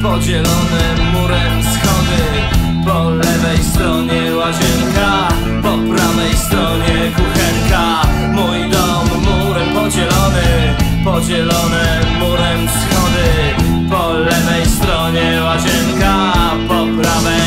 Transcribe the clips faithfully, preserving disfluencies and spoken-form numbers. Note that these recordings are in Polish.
podzielone murem schody. Po lewej stronie łazienka, po prawej stronie kuchenka. Mój dom murem podzielony, podzielone murem schody. Po lewej stronie łazienka, po prawej.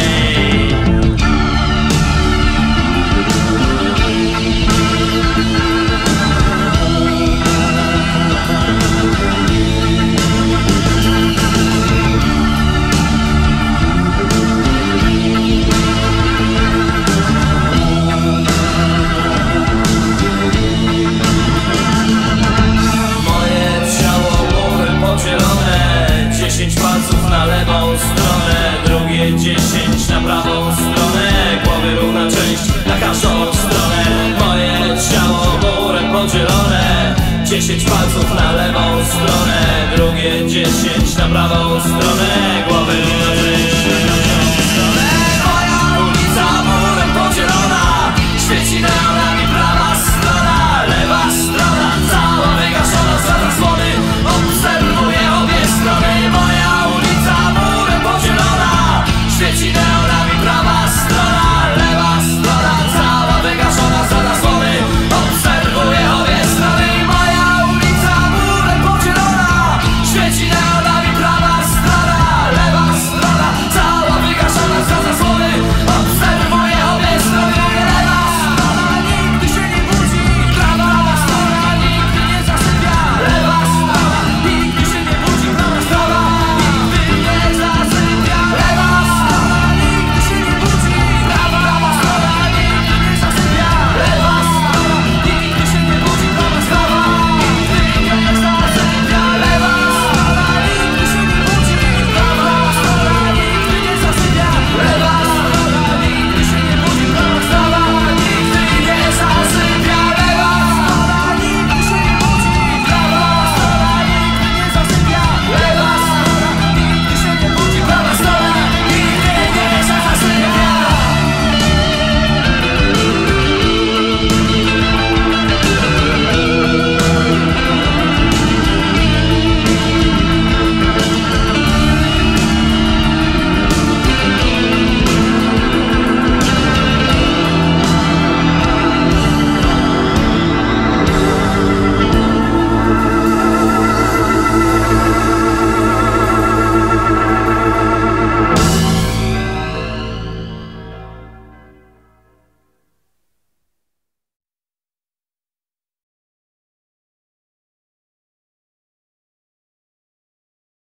Dziesięć palców na lewą stronę, drugie dziesięć na prawą stronę. Głowy równa część na każdą stronę. Moje ciało murem podzielone. Dziesięć palców na lewą stronę, drugie dziesięć na prawą stronę. Głowy